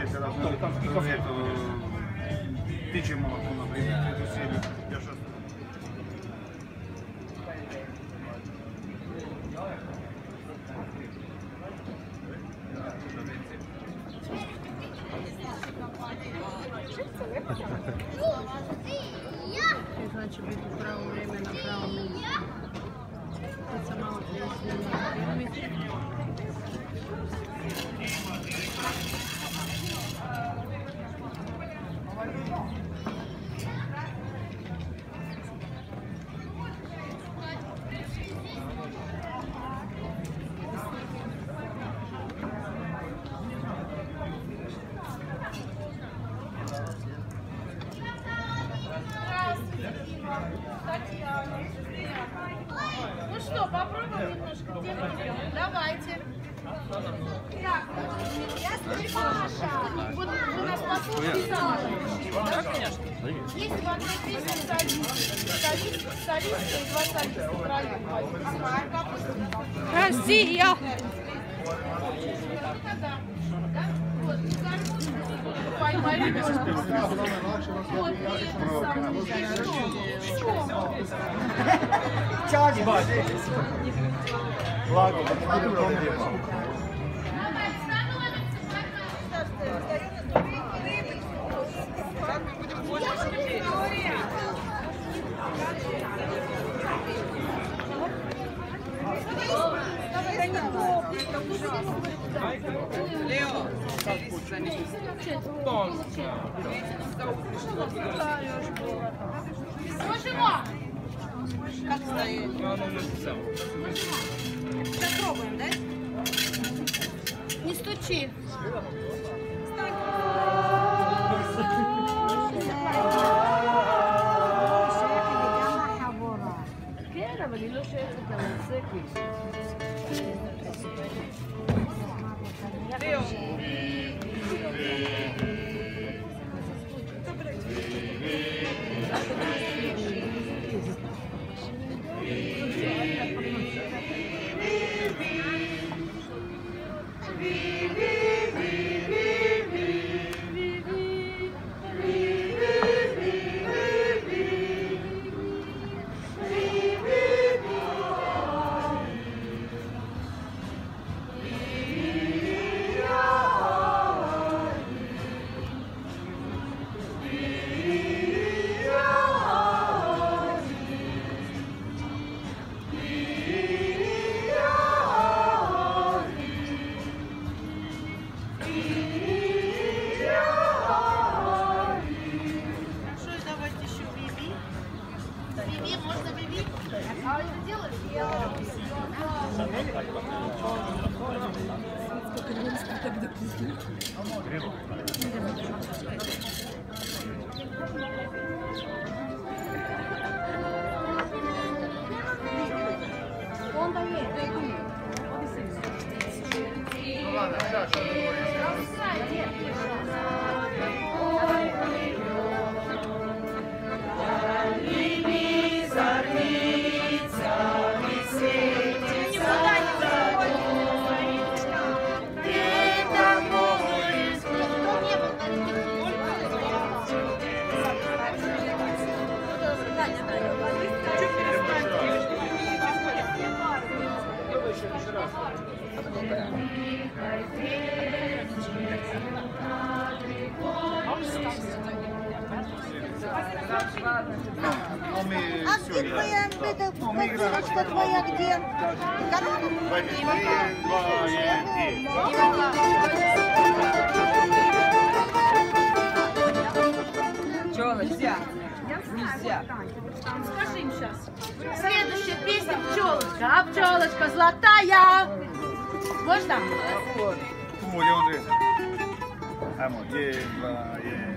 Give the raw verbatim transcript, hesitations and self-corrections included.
бывает, когда это птичье молоко, например, эту серию. Я сейчас... Значит, будет в правое время на правом месте. Это мало приятно. Ну что, попробуем немножко. Где мы идем? Давайте. Так, я Маша. Вот вы нас послушаете. Да, конечно. Есть в одной песне солист, солист, солист и два солиста втроем. Россия! Вот, поймали. Вот, Благо, Leo, как стоит? Попробуем, да? Не стучи. כן, אבל היא לא שייכת למצגת. Leo. А это делаешь? Я... ну ладно, сейчас, что А где твоя, это, картиночка твоя где? Чего, нельзя? Нельзя. Скажи им сейчас. Следующая песня «Пчелочка». А пчелочка золотая. Можно? Como León Andrés. Vamos, diez, va, diez.